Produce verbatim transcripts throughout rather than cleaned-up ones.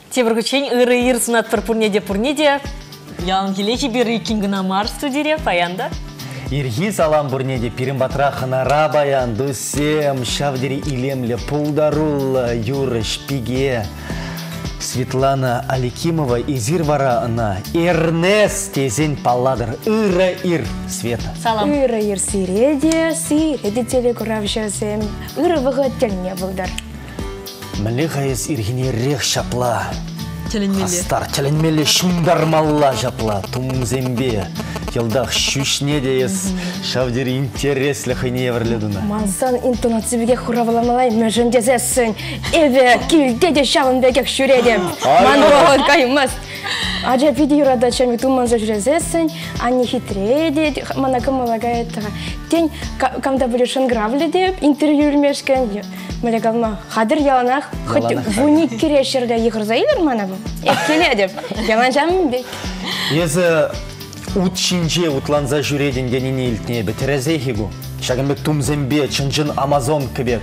Тебіргічен ұры ир сунат пір пұрнеде пұрнеде. Ялын келечі бір икингіна мар студире, паянда. Ирги салам бурнеде пирин батра ханара баян дусем шавдери илемле пулдарулла Юра Шпиге Светлана Аликимова изирвара она Эрнест тезен палладыр ира ир Света. Салам. Ира ир сиреде, сиреде телекуравшазем, ира вағаттеліне бұлдар. Мілі ғайыз иргіне рех шапла. Теленмелі. Астар, теленмелі шундармалла жапла, тумзембе. Елдақ шүшне дейіз, шавдері интереслі қайне еверледіна. Мансан интонацибеге хураваламалай мәжіндезесін, еве килдеде шағынбеге шүредем. Ман болғын қаймыз. Ажа пиди юрада чами туманза жүрезесін, ани хитреде, мана кымалагай ettіға. Тен камда білешін гравлі деп, интервью үлмешкен. Мәлі қалма, қадыр яланақ, хоть вуник керешерді еғырза елер мана бұл. Еккеле деп, ялан жамын бек. Езі Утчинже утланза жүреден деніне илтіне бітірезейхігу. Шагынбек тумзембе, чынжын Амазон кібек.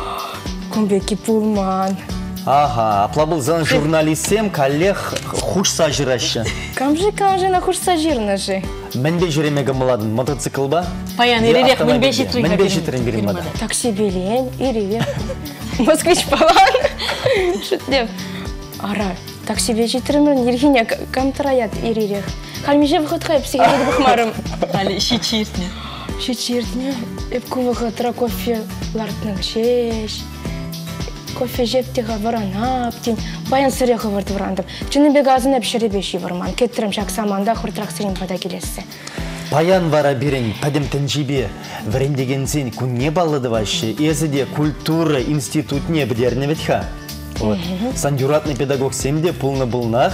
Күмбекі пулман. Ага, аплабылзан журналистем коллег хушса жырашы. Камжы камжына хушса жирны жы. Мінбе жүремегі мұладын, мотоцикл ба? Паян, иререк мінбе житрін Мінбе житрін берем бада. Такси белен, иререк. Москвич палан. Шүттеп. Ара, такси бе житрін ергене камтыраят иререк. Қалмеже бұқыт қайып сегеді бұқмарым. Али шичиртне. Шичиртне. Эп күвіғы тұра кофе лартның шеш. Кофе жептіға варана аптен. Баян сырығы вард варандым. Чыны бе газын әп шеребеші варман. Кеттерім шақ саманда құртырақ сырен бада келесі. Баян вара берен, падем тәнжибе, варендеген сен күнне балыды вашы, езіде культура институтне бідерні ветха. Сандюратный педагог семде пулны бұлнақ.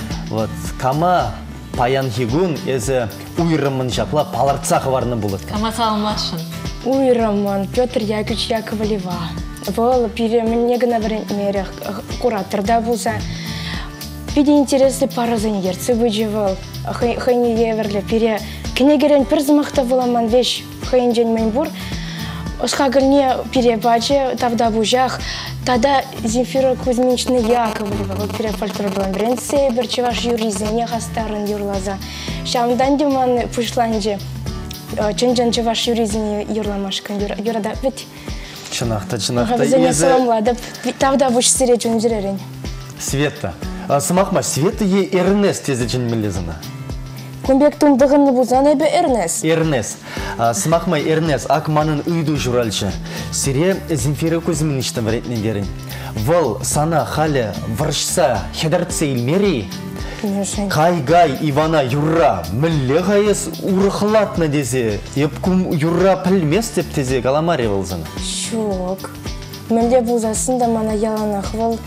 Кама Паян хигун езі уйрымын жапла паларцақ варны бұлыд. Кама саламатшын. Уйрымын Петр Яковлевич Яковлева. Бұл пиремін негіна мерех кураторда бұлса. Пиде интересный паразын ерцы выживал. Хайни еверлі пире кенегерен пір зымақта бұламан веш хайын жен мен бұр. Осқағылне пире бачы тавда бұжақ. Тада Земфира Кузьминична Яковлева, вот перефальтер был Андрей Сейбер, чеваш юризене хастарын юрлаза. Шамдан деман пушланже, ченджан чеваш юризене юрламашкан юрада. Ведь чынақта, чынақта. Вазене саламлада, тавда буш сире чунжеререн. Света. Самахма, Света ей Эрнест тезі ченмелезіна. Күмбек тұмдығынны бұзан әбі Эрнест. Эрнест. Смақмай Эрнест, акманын үйді жұралшы. Сире Земфира Кузьминичтан варетнен дерін. Вол сана халі варшса хедарцы илмери. Кай-гай Ивана юрра. Мүлі ғайыз ұрықылатны дезе. Епкум юрра пілмес деп тезе каламаре болзаны. Шок. Мүлі бұзасында мана яланақ вол...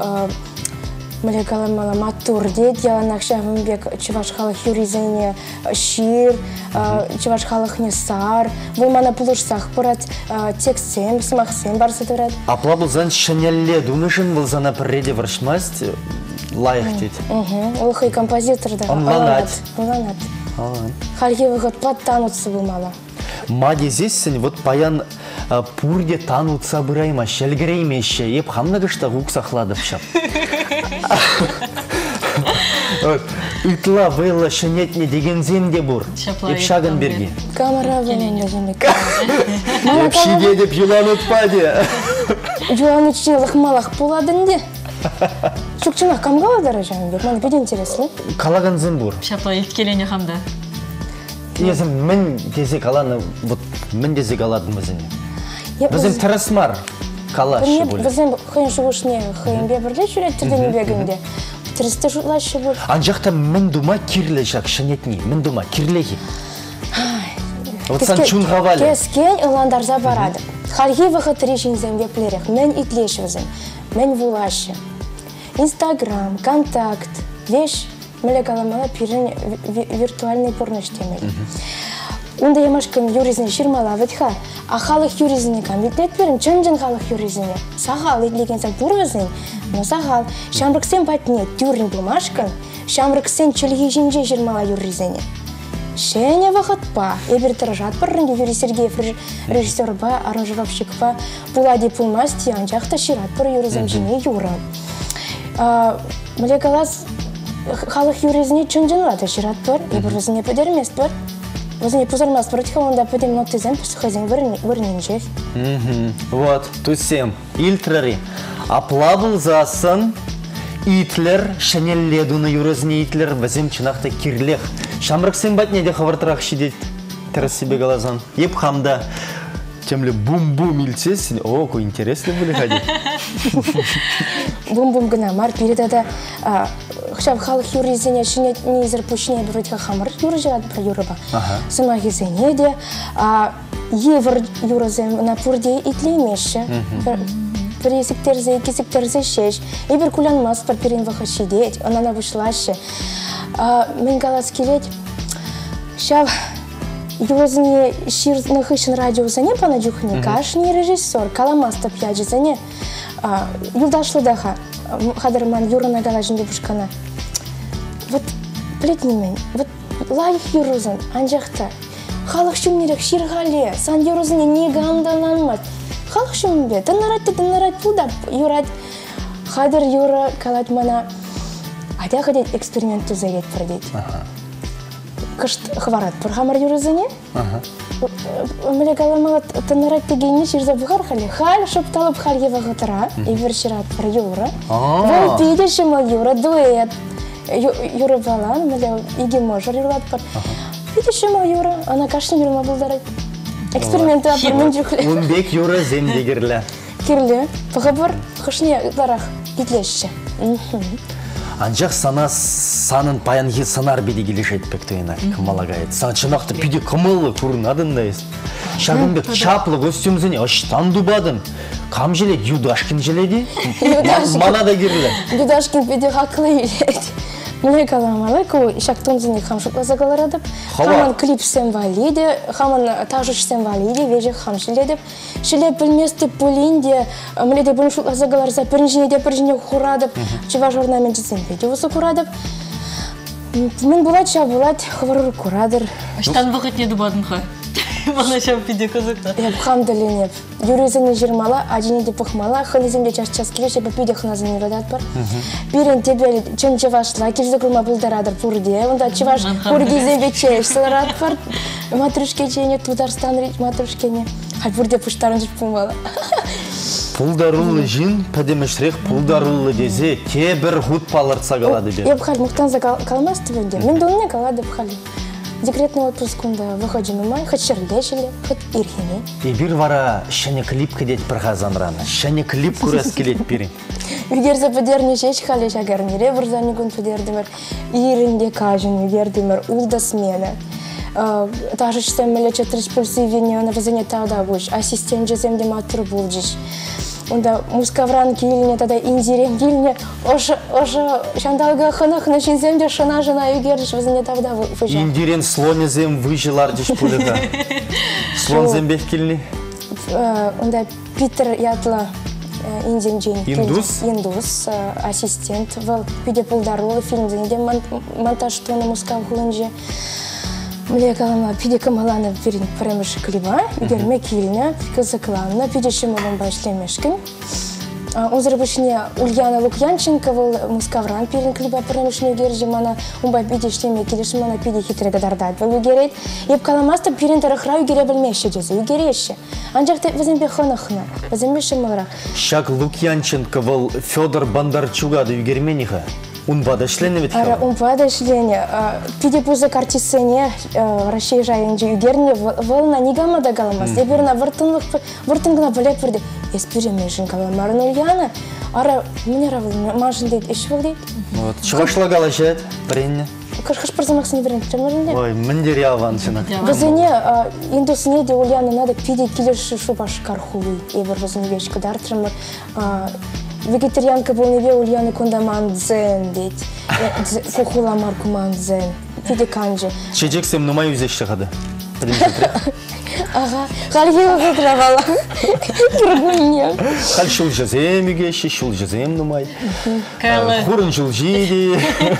Мөлі каламала матур дед, яланақ шағымбек чываш халық юризене шир, чываш халық не сар. Бұл мана пұлышсақ бұрат текстсен, сымақсен барсы тұрат. Апла бұлзан шанелле дұнышын бұлзана пірреде варшмаст лайық дед. Ол хай композиторда. Онланат. Онланат. Халге вғыт плат танутсы бұл мала. Ма дезесін, вот паян пурде танутса бұрайма, шелгіреймеші, еп хамнағышта ғуқ сақладып шап. Итла вейла шынетне деген земде бұр. Еп шағын берге. Камера вейлене земдек. Еп шиге деп юлан ұтпады. Юлан үтшіне лықмалақ боладың де. Шукчынақ камғаладары жаңбек, маны беді интереслі. Қалаған зем бұр. Шапла еткелене қамда. Езім, мен дезек аланы, мен дезек аладым өзіне. Бізім тұрысмар қалашы болы. Бізім қиын шығушне, қиын бе бірле жүреттерден бегінде. Тұрысты жұлашы бұл. Анжақта мен дума кирлі жақ шынетіне, мен дума кирлеге. Вот сан чун ғавалі. Кескен ұландарза барады. Халги вақыт решінзен веплерек, мен итлешівізім, мен вулашы. Инстаграм, контакт, веш, мөлі каламала пирін виртуальный порноштемел. Онда ямашкам юризіне шырмала вәтха, а халық юризіне кам витлет берім, чын-жын халық юризіне. Сағал итлегенсен бұрғызын, но сағал. Шамрықсен патне тюрін бұлмашкан, шамрықсен чөлгі жинже шырмала юризіне. Шене вақыт па, ебір тұржат бұрынды Юрий Сергеев режиссер ба, аранжировщик ба, бұлади пұлмас тиян жақта шират бұры юризім жіне юрам. Мөле калас халық юрезіне чөнженлады жират бар, ебір өзіне пөдермес бар. Өзіне пузармас бар, тіка онда пөдем ноттезен пүсіхазен вырнен жек. Вот, тусем, илтрари. Аплабыл засын, итлер, шанелледуны юрезіне итлер, вазем чынақта кирлех. Шамрық сен бат неде хавартырақ шидет терес себе глазан. Еп хамда темле бум-бум илсес, о, ко интересно были ходить. Бум-бум гына мар передада хшав халық юрезіне шинет незір пушне бұрытқа хамыр юры жират бір юрыба. Сыма гезене де евр юрызен на пурде итлеймеші. Бір есіктерзе, кесіктерзе шеш. Ебір кулянмас бір перен ваха шидет, онана вышлашы. Мен галас келет, шав юрызіне ширны хышын радиозане пана джухне, кашни режиссер, каламаста пьяджизане. Юлдашлы даха, хадырман юрына галажын бебушкана. Вот, білетіне мен, вот лайық юрызын, анжақта, халық шумнерек ширғале, сан юрызыне неге амдананмад. Халық шумбе, дынарат, дынарат пулда юрат. Хадыр юра калат мана, адя ходит эксперимент тузагет продеть. Кышт хварат пыр хамар юрызыне. Мөле галамалат дынарат дегенне ширза бұғар хали. Хал шопталып хал ева ғытыра, евер шират пыр юра. Вол пейдеші мал юра, дуэт. Юра балан, мөле иге можар юрлат пыр. Пейдеші мал юра, ана кашын юрма бұлдарат. Эксперименты апырмен жүклі. Унбек юра земдегерлі. Керлі, бұғыбыр қышыне дарақ итлеші. Анжақ сана санын паянғы санар беді келеш айтпек тойына кымалагайд. Сан чынақты пиде кымылы көрін адындайыз. Шагынбек чаплы костюмзіне аштан дубадын. Кам желед? Юдашкин желеді? Мана да керлі. Юдашкин пиде хақылы еледі. Міне каламалы, ку шактонзыне хамшықла загаларадып, хаман клипсен валиде, хаман тажышсен валиде, вежек хам шиледіп. Шилеп білместі пөлінде, міледе бұншықла загаларса, біріншіне де біріншіне құрадып, чыва жорнамен жызен беде осы құрадып. Мен болат, ша болат, хварыр құрадыр. Аштан вақыт не дубадын ха? Мана шап пиде қызықта. Еп хамдыленеп. Юрезіні жирмала, ажине де пұхмала, хынеземде час-час келеш, еп пиде хыназын юрадат бар. Бірін тебе чын чевашла, келзі күлма бұлдарадыр пұрде, онда чеваш пұргезембе чеш сыларат бар. Матрюшке чейне, Тударстан рейч матрюшкене. Хай пұрде пұштарын жүріп пұмбала. Пулдарулы жин, пәдемешірек пулдарулы дезе, те бір ғуд палыртса қалады бе. Еп хал мұқтанза қалмасты бенде. Мен донне қалады хали. Декретный отпуск онда выходим в май, хоть шерлешили, хоть ирхине. И бир вара шане клип кедет пырғазан раны, шане клип күрес келет пирин. Үгерзе подерни шеш хали шагарнире, бірзаны күн подердімір, ирінде кажын үгердімір, улда смена. Тажышсем меле четырыш пульсивине, она вазане тада буш, ассистент жеземде матур булджиш. Онда мускавран киліне, тада индирен киліне, оша шандалға хынақ нашинземде шына жына үгердіш вазане тада выжа. Индирен слонезем выжилар деш пулыға. Слон зембек киліне? Онда Питер ятла индиен джейн. Индус? Индус, ассистент. Вал пиде пулдарулы фильмденде монтаж тоны мускав хулынже. Мле калама пиде камаланы верин премеші клиба, үгерме киліне, кызықланына, пиде шымылын башлемешкін. Онзыр бішіне Ульяна Лукьянченко был мускавран пирин клиба премешіне үгерже мана, умбай пиде шлеме келеші мана пиде хитрі гадардат был үгерет. Еп каламаста пирин тарахра үгере білмеші дезе, үгереші. Анжақты візімбе хынықына, візімбе шымылырақ. Шак Лукьянченко был Федор Бондарчугады үгермениха. Унбада шлене ведь хава? Унбада шлене. Пиде пузы картисене, Рашей жайынжы үгерне, волна нигамада галамас. Еберна выртынгына білек бірде. Еспіремешін каламарын Ульяна. Ара, мне равыл, мажын дейд, еш бұл дейд. Шывашла галашет, бірінне? Кыш-кыш бірзімақсын бірін, чамырын дейд? Ой, міндер яван сына. Візіне, индусыне де Ульяна надо пиде келеші шубаш кархулы. Ебір візіне вешкі дартырмыр. Вегетарианка был неве Ульяны конда мандзен дейд. Кухула марку мандзен. Пиде канжы. Чечексем нумай үзешті қады. Ага, халгева қытыравала. Кіргінне. Хал шул жазем үгеші, шул жазем нумай. Хурын шул жиді.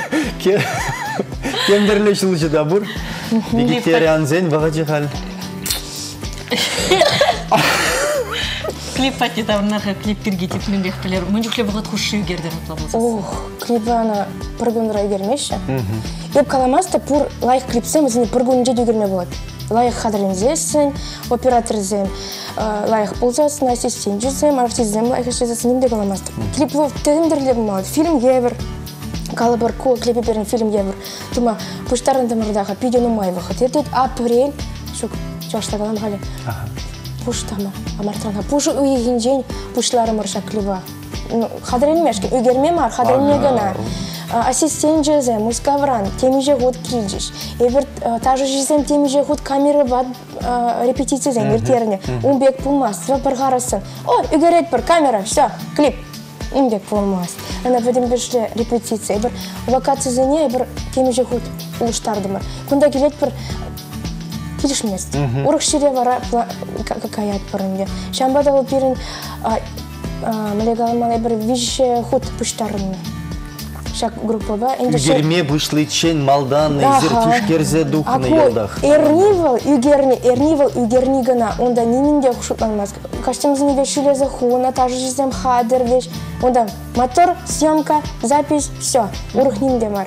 Кемдерлі шул жида бұр. Вегетариан зен бағачы хал. клип пати таврнарга клип пирги типнен бехпелер. Мөн жүкле богат хуши гердер атлабылсыз. Ох, клипана прогонра гермеше. Еп каламаста пур лайк клипсем өзіне прогонже дегерме болады. Лайк хадрензесен, оператор зем, лайк болзасын, ассистент жүзем, артизем лайк жүзесен, немде каламаста. Клип вов тегімдерлебі малы. Фильм евер. Калабар ко клипе берен фильм евер. Тума пуштарын тамырдаға пидену май вахат. Ертет апрель. Шук чаштагалам хали. Пуштама. Амартранга. Пушу уйгин день пушлары марша клива. Хадрен мешки. Уйгерме мар. Хадрен мегана. Ассистент жезе. Мускавран. Теми же год килджиш. Евер тажу жезем теми же год камеры вад репетиция зем. Ертерне. Умбек пулмас. Два паргарасын. О, уйгерет пар камера. Все. Клип. Умбек пулмас. Она в этом бешли репетиция. Бір локация за ней, бір теми же год улыштардымыр. Кунда келет бір келіш мест. Урық шире вара какая-то парынде. Шамбада ол перін мелегалымалай бір виже год пуштарыны. Шак группа ба. Үгерме бұшлычен малдан зертиш керзе духны елдах. Эрнивал, үгерни, эрнивал, үгерни гана. Онда немінде хушутланмаз. Каштемізіне вешіле захуна, тажы жезем хадер веш. Онда мотор, съемка, запись, все. Урық немде мар.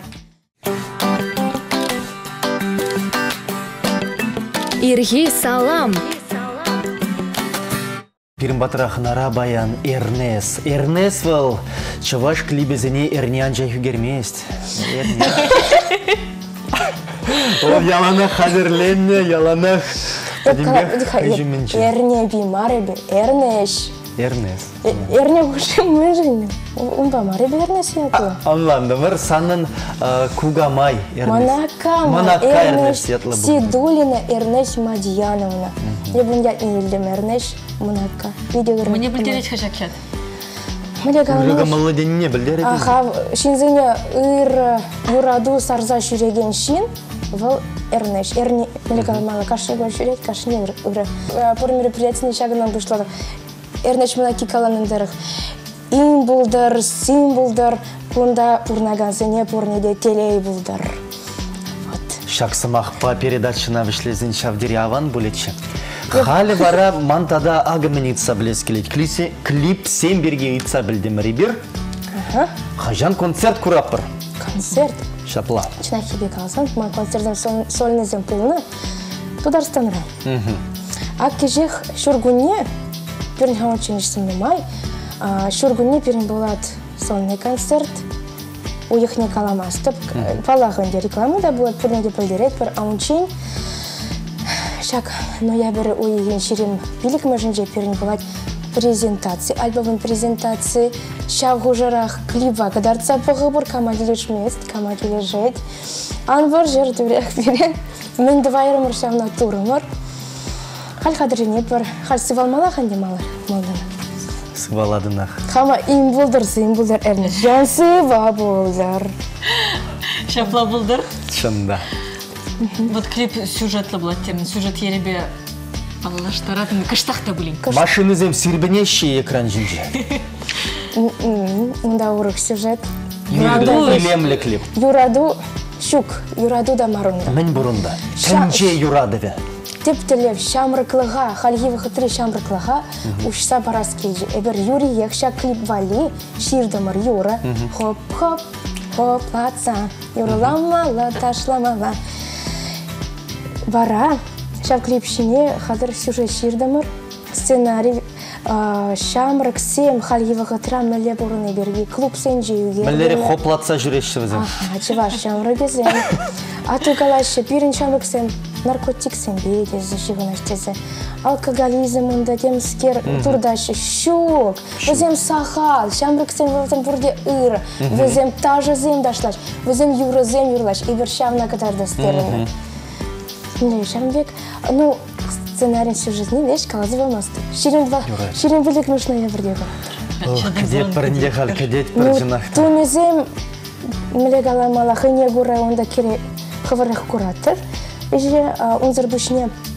Ирги салам. Пирим батырахнара баян Эрнес. Эрнес вал чаваш клибезене эрнян жай хүгермест. О, яланах хазерленне, яланах. Эрне би мареби, Эрнеш. Эрнес. Эрне гуши mëжин. Умба мареби Эрнес ятла. Анландымыр санын Кугамай Эрнес. Манакама Эрнеш Сидулина Эрнеш Мадьяновна. Я бы не елдем Эрнеш Манака. Мне білдерет хашакет. Уже молоден не білдер. Аха, шинзене ыр юраду сарза шүреген шин, вал Эрнеш. Эрне мелегалмала кашыгон шүрет, кашыне ыры. Пор мероприятийный шагынан бұшлады. Эрнеш Манаки каланындырық. Ин бұлдар, син бұлдар, кунда пурнагансене пурнеде телей бұлдар. Шаксымақ по передачына вишлезін шавдері аван бұлетші. Халі бара мантада агымен итса білес келет. Клип сен берге итса білдім ребір. Хажан концерт құрапыр. Концерт? Шапла. Чына хебе қалсан, ма концертен сольнезен пулына тударстаныра. А кежех шургуне, перін хамон ченешсін немай, шургуне перін болат сольный концерт. Уехне каламастып. Палағынде рекламы да болады, пұрнеде пілдерет бір аунчен. Шак, ноябрь уйген шерем билік мәжінже перін болады презентация, альбомын презентация, шав ғужарақ клипа, кадарца пұғыбыр, кама келеш мест, кама кележет. Анвар жер дүрек берен, мен двайрымыр шавна турымыр. Хал қадырыне бір, хал сывалмала қанде малар, малдана. Сываладынақ. Хама им бұлдыр, сыйым бұлдыр, әрні жан сыва бұлдыр. Шапла бұлдыр? Шында. Вот клип сюжетлы болады термин. Сюжет еребе аллаштаратын кыштақта бұлин. Машинызем сирбінеші экран жинже. Онда ұрық сюжет. Илемлі клип. Юраду шук, юраду да марунда. Мен бұрында. Тәнже юрадыве. Теп-тілев шамрықлыға, халгивы қытыры шамрықлыға ұшса барас келжі. Эбір юри екша клип вали, ширдымыр юра. Хоп-хоп, хоп-латса, юрыламала, ташламала. Бара, шам клипшіне қадыр сюжет ширдымыр. Сценарий шамрық сем халгивы қытыра мәле бұрыны берге. Клуб сен жеуге. Мәлері хоп-латса жүреші бізім. Чываш шамрық езем. Аты қалашы пирін шамрық сен. Наркотик сен бейді, зашығын аштезі. Алкоголизм ұнда темскер турдашы шук. Візем сахал, шамрық сен вылтым бұрде ыр. Візем тажы зем дашлаш. Візем юры зем юрлаш. Ибір шамна катар дастеріні. Не, шамбек, ну, сценарий сюжетный вещь, қалазы болмасты. Ширин білік нужно я бірдегі. Кәдет бірінде қал, кәдет бір жынақта. Тумезем, мілегаламала хыне ғура онда кере қывырық құратыр. Иже унзыр бушне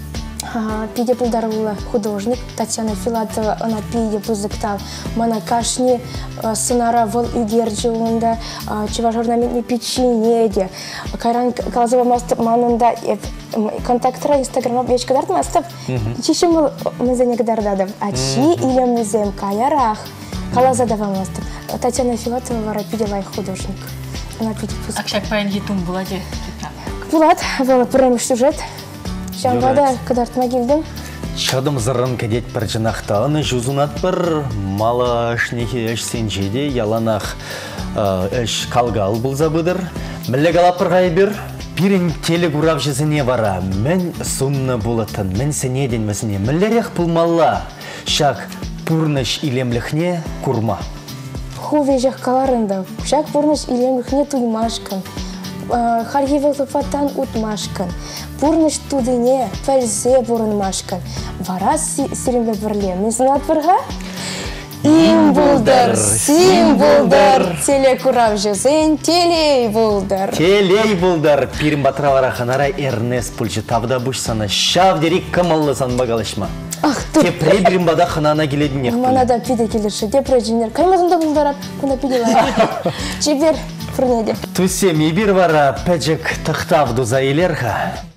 Пиде пулдарула художник Татьяна Филатова, она пиде пузыктал. Мана кашни сынара вол үгерджуында, чива журналистни печенеде. Кайран калзыва манында контактыра инстаграма вечкадард мастап. Чишим мызене кадардадым. Ачи или музем каярах. Калазадава мастап. Татьяна Филатова вара пиде лай художник. Она пиде пузыктал. Акшак паян етун буладе. Булат, была пырымыш сюжет. Шамбада кадарт магилдим. Шадым зырын кедет бір жинақтағыны жүзунат бір мала шнехи әш сенжеде яланақ әш калгал бұл забыдыр. Мілі галапыр ғайбір, пирін телі құрап жезіне бара. Мен сумны болатын, мен сенеден мәсіне. Мілерек пұлмалла, шак пұрныш илемліхне курма. Хувежек каларында, шак пұрныш илемліхне туймашкан. Харгивел туфаттан утмашкан. Пурныш тудыне пәлзе бұрынмашкан. Варас сирембе бірле. Мен сынат бірға? Им бұлдар, сим бұлдар. Теле құрав жезен, телей бұлдар. Телей бұлдар. Пирім батыравара ханара Эрнес пульчы тавда бұш сана. Шав дерек камаллы сан бағалышма. Ах, тұр. Тепрей бірім бада ханана келедін ек. Манада пиде келерші. Депре жинер. Каймазында бұлдарат. Күна пиде лайы. Чебер. Тусе мебир вара пәжік тықтавду заилерха.